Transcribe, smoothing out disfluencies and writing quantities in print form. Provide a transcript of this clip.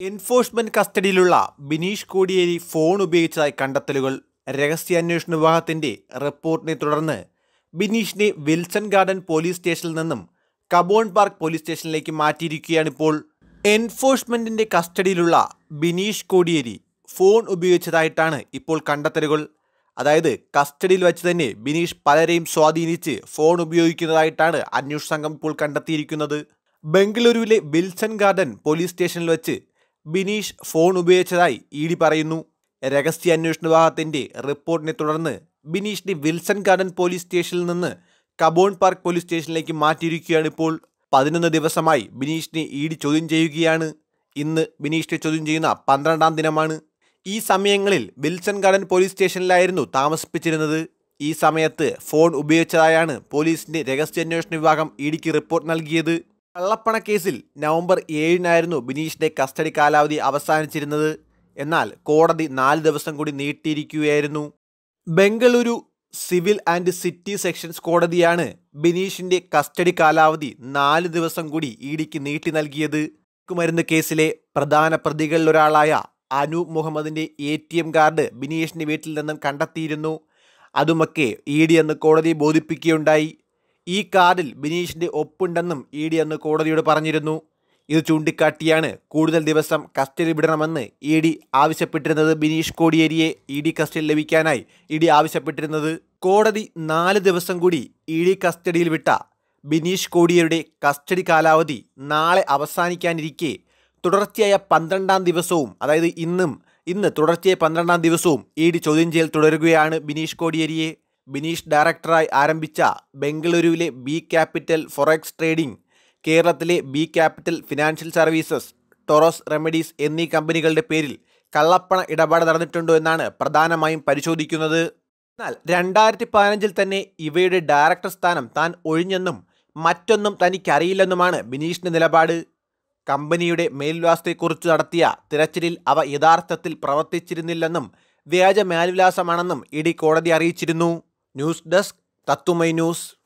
Enforcement കസ്റ്റഡിയിലുള്ള Bineesh Kodiyeri phone ഉപയോഗിച്ചതായി കണ്ടെത്തലുകൾ. രഹസ്യാന്വേഷണ വിഭാഗത്തിന്റെ റിപ്പോർട്ടിനെ തുടർന്ന് ബിനീഷിനെ വിൽസൺ ഗാർഡൻ പോലീസ് സ്റ്റേഷനിൽ നിന്നും കബോൺ പാർക്ക് പോലീസ് സ്റ്റേഷനിലേക്ക് മാറ്റിയിരിക്കുകയാണിപ്പോൾ. എൻഫോഴ്സ്മെന്റിന്റെ കസ്റ്റഡിയിലുള്ള ബിനീഷ് കോടിയേരി ഫോൺ ഉപയോഗിച്ചതായിട്ടാണ് ഇപ്പോൾ കണ്ടെത്തലുകൾ. അതായത് കസ്റ്റഡിയിൽ വെച്ച് തന്നെ ബിനീഷ് പലരെയും സ്വാധീനിച്ച് ഫോൺ ഉപയോഗിക്കുന്നതായിട്ടാണ് അന്വേഷണ സംഘം ഇപ്പോൾ കണ്ടെത്തിയിരിക്കുന്നത്. ബംഗളൂരുവിലെ വിൽസൺ ഗാർഡൻ പോലീസ് സ്റ്റേഷനിൽ വെച്ച് ബിനീഷ് ഫോൺ ഉപയോഗിച്ചതായി ഇഡി പറയുന്നു. രഹസ്യാന്വേഷണ വിഭാഗത്തിന്റെ റിപ്പോർട്ടിനെ തുടർന്ന് ബിനീഷിനെ വിൽസൺ ഗാർഡൻ പോലീസ് സ്റ്റേഷനിൽ നിന്ന് കബോൺ പാർക്ക് പോലീസ് സ്റ്റേഷനിലേക്ക് മാറ്റിയിരിക്കുകയാണ് ഇപ്പോൾ. 11 ദിവസമായി ബിനീഷിനെ ഇഡി ചോദ്യം ചെയ്യുകയാണ്. ഇന്ന് ബിനീഷിനെ ചോദ്യം ചെയ്യുന്ന 12ാം ദിനമാണ്. ഈ സമയങ്ങളിൽ വിൽസൺ ഗാർഡൻ പോലീസ് സ്റ്റേഷനിലായിരുന്നു താമസിപ്പിച്ചിരുന്നത്. ഈ സമയത്ത് ഫോൺ ഉപയോഗിച്ചതായാണ് പോലീസിന്റെ രഹസ്യാന്വേഷണ വിഭാഗം ഇഡിക്ക് റിപ്പോർട്ട് നൽകിയത്. കള്ളപ്പണ കേസിൽ നവംബർ 7-നായിരുന്നു ബിനീഷിന്റെ കസ്റ്റഡി കാലാവധി അവസാനിച്ചിരുന്നത്. എന്നാൽ കോടതി 4 ദിവസം കൂടി നീട്ടിയിരിക്കുകയായിരുന്നു. Bengaluru civil and city sessions കോടതിയാണ് ബിനീഷിന്റെ കസ്റ്റഡി കാലാവധി 4 ദിവസം കൂടി ഇഡിക്ക് നീട്ടി നൽകിയത്. മയക്കുമരുന്ന് കേസിലെ പ്രധാന പ്രതികളിലൊരാളായ അനൂപ് മുഹമ്മദിന്റെ ATM കാർഡ് ബിനീഷിന്റെ വീട്ടിൽ നിന്നും കണ്ടെത്തിയിരുന്നു. അതുമൊക്കെ ഇഡി അന്ന് കോടതിയെ ബോധിപ്പിക്കുകയുണ്ടായി. ഈ കാർഡിൽ ബിനീഷിന്റെ ഒപ്പുണ്ടെന്നും ഇഡി അന്ന് കോടതിയോട് പറഞ്ഞിരുന്നു. ഇത് ചൂണ്ടിക്കാട്ടിയാണ് കൂടുതൽ ദിവസം കസ്റ്റഡി വിടണമെന്ന് ഇഡി ആവശ്യപ്പെട്ടിരുന്നത്. ബിനീഷ് കോടിയേരിയെ ഇഡി കസ്റ്റഡിയിൽ ലഭിക്കാനായി ഇഡി ആവശ്യപ്പെട്ടിരുന്നത്. കോടതി 4 ദിവസം കൂടി ഇഡി കസ്റ്റഡിയിൽ വിട്ട ബിനീഷ് കോടിയേരിയുടെ കസ്റ്റഡി കാലാവധി നാളെ അവസാനിക്കാനിരിക്കെ തുടർച്ചയായ 12ാം ദിവസവും, അതായത് ഇന്ന് തുടർച്ചയായ 12ാം ദിവസവും ഇഡി ചോദ്യം ചെയ്യൽ തുടരുകയാണ് ബിനീഷ് കോടിയേരിയെ. ബിനീഷ് ഡയറക്ടറായി ആരംഭിച്ച ബംഗളൂരുവിലെ ബി ക്യാപിറ്റൽ ഫൊറക്സ് ട്രേഡിംഗ്, കേരളത്തിലെ B capital financial services, Taurus remedies എന്നീ കമ്പനികളുടെ പേരിൽ കള്ളപ്പണ ഇടപാട് നടന്നിട്ടുണ്ടോ എന്നാണ് പ്രധാനമായും പരിശോധിക്കുന്നത്. എന്നാൽ 2015 തന്നെ ഇവയുടെ ഡയറക്ടർ സ്ഥാനം താൻ ഒഴിഞ്ഞെന്നും മറ്റൊന്നും തനിക്കറിയില്ലെന്നുമാണ് ബിനീഷിന്റെ നിലപാട്. കമ്പനിയുടെ മേൽവിലാസത്തെക്കുറിച്ച് നടത്തിയ തിരച്ചിലിൽ അവ യഥാർത്ഥത്തിൽ പ്രവർത്തിച്ചിരുന്നില്ലെന്നും വ്യാജ മേൽവിലാസമാണെന്നും ഇഡി കോടതി അറിയിച്ചിരുന്നു. News desk Tatwamayi news.